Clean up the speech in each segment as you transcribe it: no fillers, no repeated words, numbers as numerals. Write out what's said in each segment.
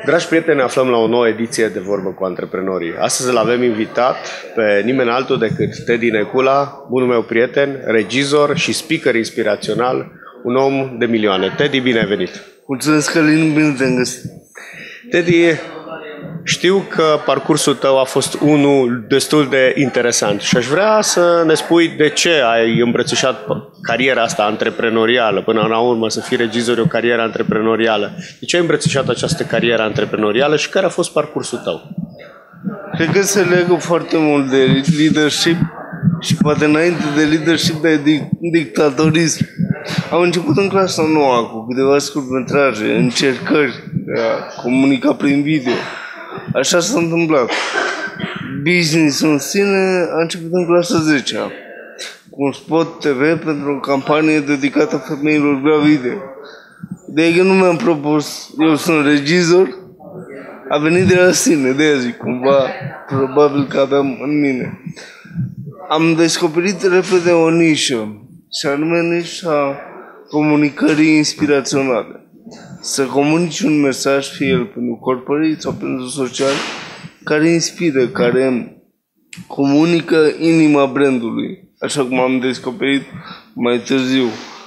Dragi prieteni, ne aflăm la o nouă ediție de Vorbă cu Antreprenorii. Astăzi l-avem invitat pe nimeni altul decât Teddy Necula, bunul meu prieten, regizor și speaker inspirațional, un om de milioane. Teddy, bine ai venit! Mulțumesc, Călin, bine te-am găsit! Teddy, știu că parcursul tău a fost unul destul de interesant și aș vrea să ne spui de ce ai îmbrățișat cariera asta antreprenorială, până la urmă să fii regizor, o carieră antreprenorială. De ce ai îmbrățișat această carieră antreprenorială și care a fost parcursul tău? Cred că se legă foarte mult de leadership și poate înainte de leadership de dictatorism. Am început în clasa 9 cu câteva scurtmetraje, încercări de a comunica prin video. Așa s-a întâmplat. Business-ul în sine a început în clasa 10-a, cu un spot TV pentru o campanie dedicată femeilor gravide. De că nu mi-am propus, eu sunt regizor, a venit de la sine, de aia zic, cumva, probabil că aveam în mine. Am descoperit repede o nișă, și anume nișa comunicării inspiraționale. Să comunici un mesaj, fie el pentru corporate sau pentru social, care inspiră, care comunică inima brandului, așa cum am descoperit mai târziu.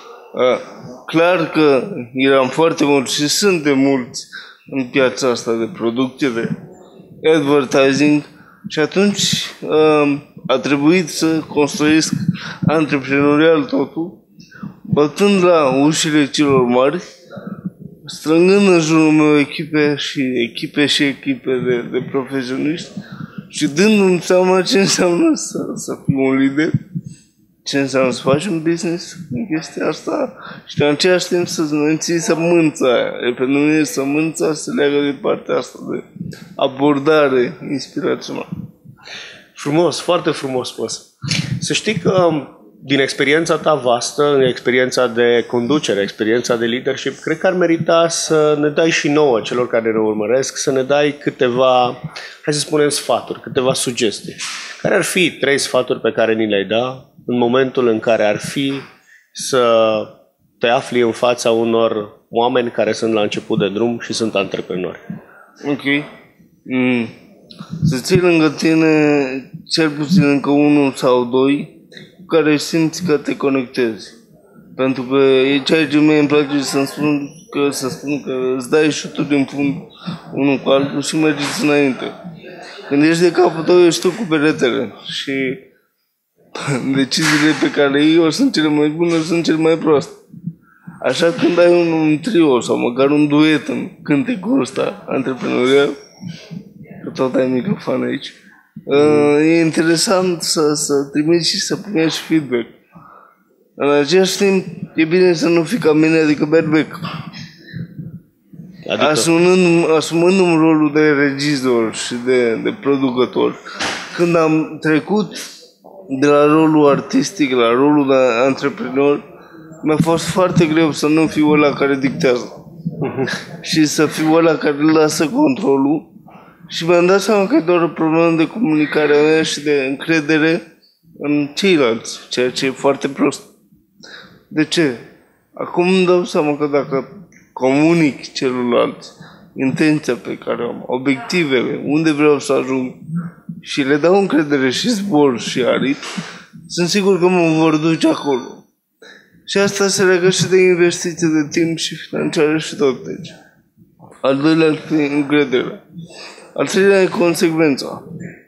Clar că eram foarte mulți și suntem mulți în piața asta de producție, de advertising, și atunci a trebuit să construiesc antreprenorial totul, bătând la ușile celor mari, strângând în jurul meu echipe și echipe de profesioniști și dându-mi seama ce înseamnă să fii un lider, ce înseamnă să faci un business în chestia asta și în același timp să-ți menții sămânța aia. Pentru mine sămânța se leagă de partea asta de abordare inspirațională. Frumos, foarte frumos spus. Să știi că din experiența ta vastă, în experiența de conducere, experiența de leadership, cred că ar merita să ne dai și nouă, celor care ne urmăresc, să ne dai câteva, hai să spunem, sfaturi, câteva sugestii. Care ar fi 3 sfaturi pe care ni le-ai da în momentul în care ar fi să te afli în fața unor oameni care sunt la început de drum și sunt antreprenori? Ok. Să ții lângă tine cel puțin încă 1 sau 2 cu care simți că te conectezi. Pentru că e ceea ce mie îmi place să spun că îți dai șuturi din fund unul cu altul și mergeți înainte. Când ești de capul tău, ești tu cu peretele și deciziile pe care le iei ori sunt cele mai bune, ori sunt cele mai proaste. Așa când ai un trio sau măcar un duet în cântecul ăsta antreprenorial, că tot ai microfon aici, e interesant să trimiți și să primești feedback. În același timp, e bine să nu fii ca mine, adică bad back. Adică? Asumându-mi rolul de regizor și de producător, când am trecut de la rolul artistic la rolul de antreprenor, mi-a fost foarte greu să nu fiu ăla care dictează și să fiu ăla care lasă controlul. Și mi-am dat seama că e doar o problemă de comunicare a mea și de încredere în ceilalți, ceea ce e foarte prost. De ce? Acum îmi dau seama că dacă comunic celorlalți intenția pe care o am, obiectivele, unde vreau să ajung și le dau încredere și zbor și aripi, sunt sigur că mă vor duce acolo. Și asta se legă și de investiții de timp și financiare și tot. Deci, al doilea ar fi încrederea. Al treilea e consecvența.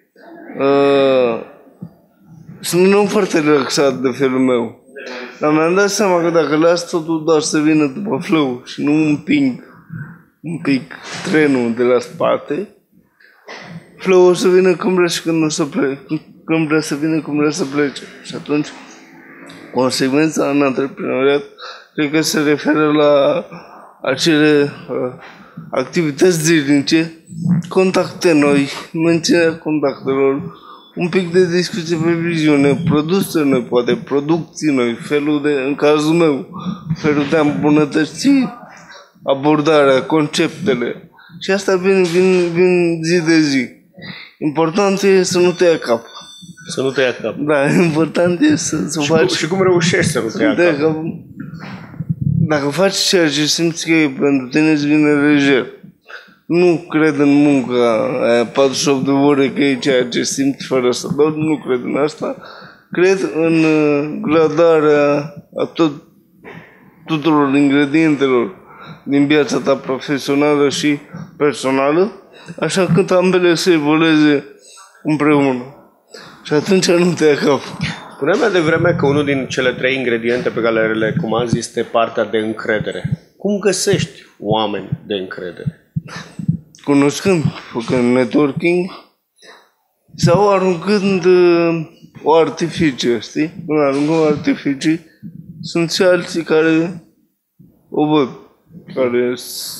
Sunt un om foarte relaxat de felul meu. Dar mi-am dat seama că dacă las totul doar să vină după flow și nu împing un pic trenul de la spate, flow o să vină când vrea și când o să plece. Când vrea să vină, când vrea să plece. Și atunci, consecvența în antreprenoriat cred că se referă la acele activități zilnice, contacte noi, menținerea contactelor, un pic de discuție pe viziune, produse noi, poate producții noi, felul de, în cazul meu, felul de a îmbunătăți abordarea, conceptele. Și asta vin zi de zi. Important e să nu te ia cap. Să nu te ia cap. Da, important e să faci... Și cum reușești să nu te ia cap? Dacă faci ceea ce simți că e pentru tine, îți vine lejer. nu cred în munca aia 48 de ore, că e ceea ce simt fără să dorm, nu cred în asta. Cred în gradarea tuturor ingredientelor din viața ta profesională și personală, așa cât ambele să evolueze împreună. Și atunci nu te ia capul. Spuneam mai devreme că unul din cele 3 ingrediente pe care le recomanzi este partea de încredere. Cum găsești oameni de încredere? Cunoscând, făcând networking sau aruncând o artificie, știi? Când aruncăm artificii, sunt și alții care o văd, care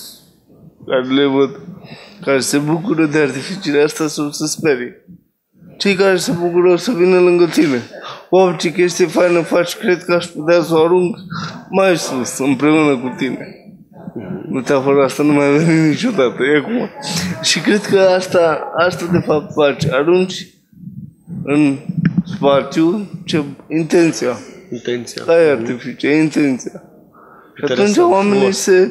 le văd, care se bucură de artificiile astea sau se sperie. Cei care se bucură o să vină lângă tine. Orice chestie faină faci, cred că aș putea să o arunc mai sus, împreună cu tine. Metafora asta nu mai vine niciodată, e acum. Și cred că asta de fapt faci. Arunci în spațiu intenția. Ai artificie, intenția. Și atunci oamenii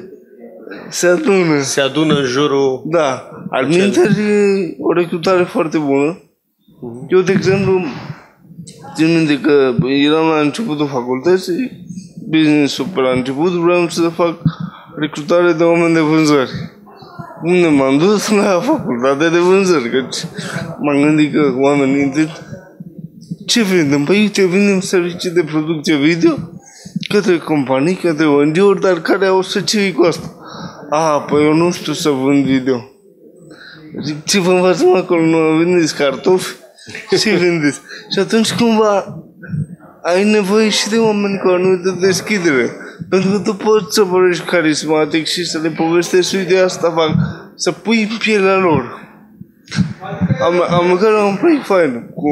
se adună. Se adună în jurul... Da. Alminteri e o recrutare foarte bună. Eu, de exemplu, țin minte că eram la începutul facultății, business-ul pe la început, vreau să fac recrutare de oameni de vânzări. Unde m-am dus? La facultate de vânzări, căci m-am gândit că oamenii întreb ce vindem? Păi ce vindem servicii de producție video către companii, către ONG-uri, dar care au să ce cu asta? Păi eu nu știu să vând video. Zic, ce vă învățăm acolo? Nu vindeți cartofi? Ce vindeți? Și atunci cumva ai nevoie și de oameni cu o anumită deschidere. Pentru că tu poți să vorbești carismatic și să le povestești, uite, asta fac, să pui în pielea lor. Am măcar un proiect fain cu,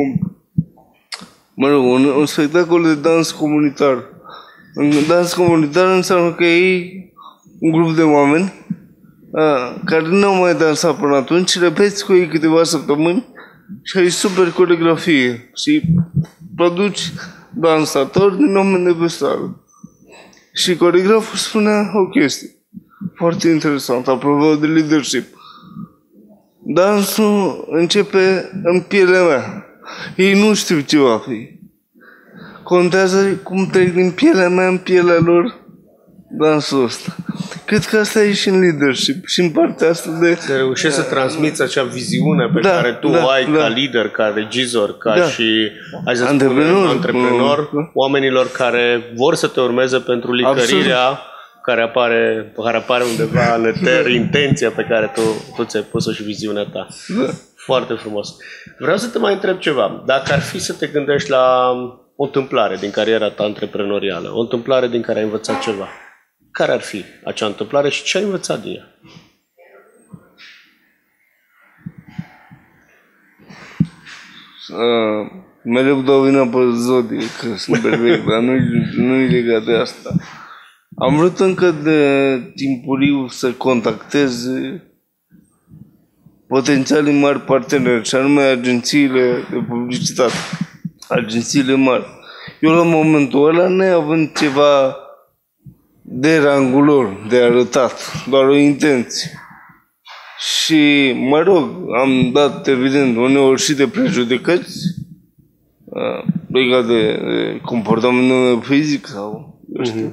un spectacol de dans comunitar. Dans comunitar înseamnă că ei un grup de oameni care nu au mai dansat până atunci, repeți cu ei câteva săptămâni și ai super coreografie și produci dansatori din oameni de pe stradă. Și coreograful spunea o chestie foarte interesantă, apropo de leadership. Dansul începe în pielea mea. Ei nu știu ce va fi. Contează cum trec din pielea mea în pielea lor dansul ăsta. Cred că asta e și în leadership și în partea asta de... Să reușești să transmiți acea viziune pe care tu o ai ca lider, ca regizor, ca și antreprenor, oamenilor care vor să te urmeze pentru licărirea care apare undeva în eter, intenția pe care tu ți-ai pus-o și viziunea ta. Foarte frumos. Vreau să te mai întreb ceva. Dacă ar fi să te gândești la o întâmplare din cariera ta antreprenorială, o întâmplare din care ai învățat ceva, care ar fi acea întâmplare și ce ai învățat din ea? Mereu dau vina pe zodie, că sunt perfect, dar nu-i legat de asta. Am vrut încă de timpuriu să contactez potențialii mari parteneri, și anume agențiile de publicitate, agențiile mari. Eu la momentul ăla, neavând ceva de rangul lor, de arătat, doar o intenție. Și, mă rog, am dat, evident, uneori și de prejudecăți legat de comportamentul fizic sau, eu știu.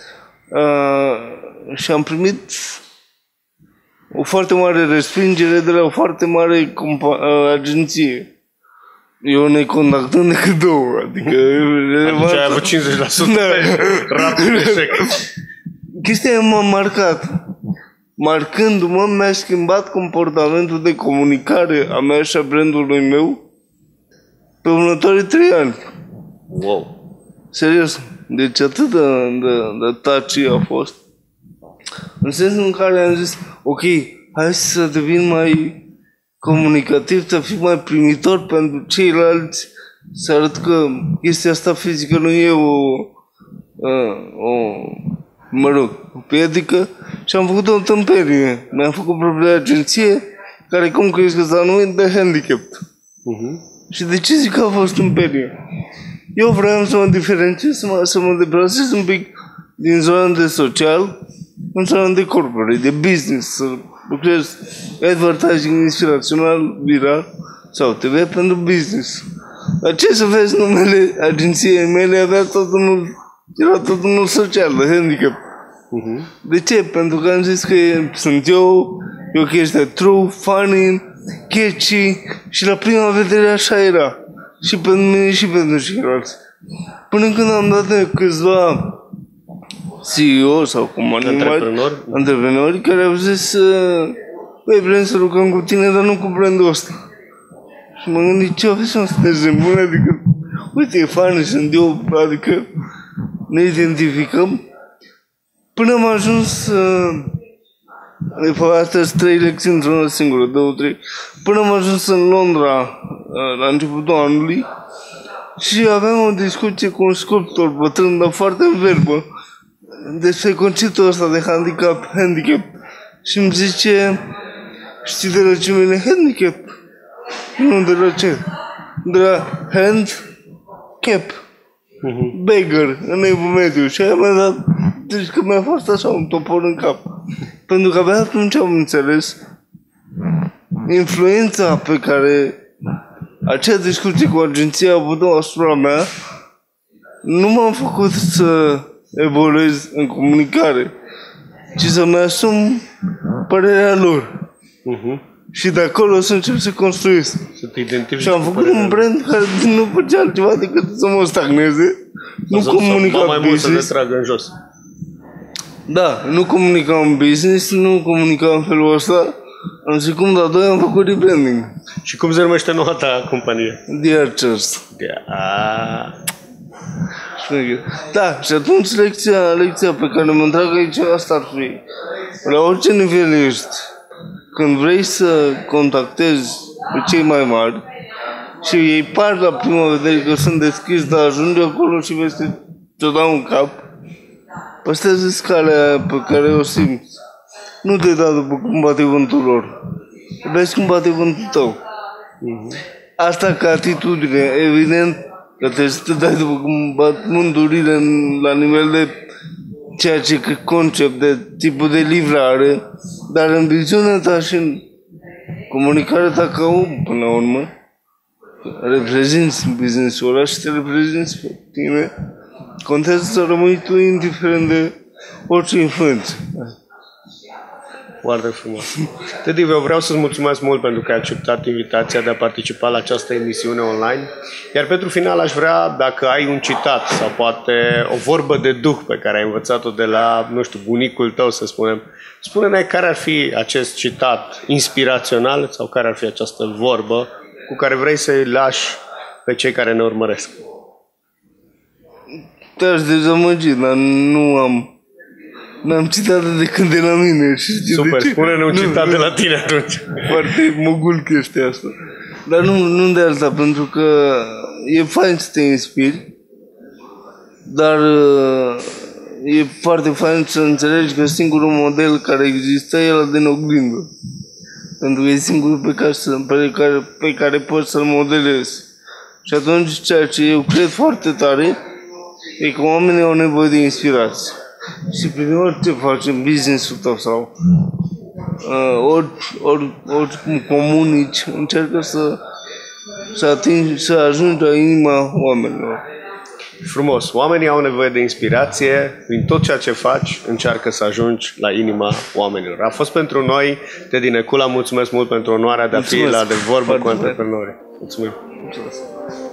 Și am primit o foarte mare respingere de la o foarte mare agenție. Eu ne contactăm decât 2, adică... Atunci ai avut 50% rapid eșec. Chestia m-a marcat. Marcându-mă, mi-a schimbat comportamentul de comunicare a mea și a brandului meu pe următorii 3 ani. Wow! Serios. Deci atât de touchy a fost. În sensul în care am zis, ok, hai să devin mai comunicativ, să fiu mai primitor pentru ceilalți, să arăt că chestia asta fizică nu e o piedică, și am făcut o întâmplare. Mi-am făcut propria agenție, care, cum crezi că s-a numit, de handicap. Și de ce zic că a fost întâmplare? Eu vreau să mă diferențiez, să mă deplasez un pic din zona de social în salon de corporate, de business, să lucrez advertising inspirațional, viral sau TV pentru business. Dar ce să vezi, numele agenției mele era tot unul social, de handicap. De ce? Pentru că am zis că sunt eu o chestie true, funny, catchy și la prima vedere așa era. Și pentru mine și pentru ceilalți. Până când am dat de câțiva CEO sau cum antreprenori care au zis băi, vrem să lucrăm cu tine, dar nu cu brandul ăsta. Și mă gândit, ce aveți să sunteți bun? Adică, uite, e funny, sunt eu, adică ne identificăm. Până am ajuns, de fapt, astea sunt 3 lecții într-o singură, 2, 3. Până am ajuns în Londra, la începutul anului, și aveam o discuție cu un sculptor bătrân, dar foarte în verbă, despre conceptul ăsta de handicap. Și îmi zice, știi de la ce vine handicap? Nu, de la ce? De la hand cap. Beggar, în evul mediu. Și aia mi-a dat, deci că mi-a fost așa un topor în cap. Pentru că abia atunci am înțeles influența pe care acea discuție cu agenția a avut-o asupra mea. Nu m-am făcut să evoluez în comunicare, ci să-mi asum părerea lor. Și de acolo să încep să construiesc. Și am făcut un brand care nu făcea altceva decât să mă stagneze. Nu comunica mai mult business. să te tragă în jos. Da, nu comunicam business, nu comunicam în felul ăsta. Am zis cum, dar doi am făcut rebranding. Și cum se numește noua ta companie? The Archers. Da, și atunci lecția pe care mă întrag aici, asta ar fi. La orice nivel ești, când vrei să contactezi pe cei mai mari și ei par la prima vedere că sunt deschiși, dar ajunge acolo și vezi că te dau un cap, păstrează scala pe care o simți. Nu te da după cum bate vântul lor. Vezi cum bate vântul tău. Asta ca atitudine, evident că trebuie să te dai după cum bat vânturile la nivel de ceea ce concept, de tipul de livrare, dar în viziunea ta și în comunicarea ta ca om, până la urmă, reprezinți business-ul ăla și te reprezinți pe tine, contează să rămâi tu indiferent de orice influență. Foarte frumos. Teddy, eu vreau să-ți mulțumesc mult pentru că ai acceptat invitația de a participa la această emisiune online. Iar pentru final aș vrea, dacă ai un citat sau poate o vorbă de duh pe care ai învățat-o de la, nu știu, bunicul tău, să spunem, spune-ne care ar fi acest citat inspirațional sau care ar fi această vorbă cu care vrei să-i lași pe cei care ne urmăresc. Te-aș dezamăgi, dar n-am citat de când de la mine. Super, spune-ne un citat de la tine atunci. Foarte mogul chestia asta. Dar nu de alta, pentru că e fain să te inspiri, dar e foarte fain să înțelegi că singurul model care există e ăla din oglindă. Pentru că e singurul pe care poți să-l modelezi. Și atunci ceea ce eu cred foarte tare e că oamenii au nevoie de inspirație. Și prin orice faci în business-ul tău sau oricum comunici, încearcă să ajungi la inima oamenilor. Frumos. Oamenii au nevoie de inspirație. Prin tot ceea ce faci, încearcă să ajungi la inima oamenilor. A fost pentru noi, Teddy Necula, mulțumesc mult pentru onoarea de a fi la De Vorbă cu Antreprenorii. Mulțumim. Mulțumesc.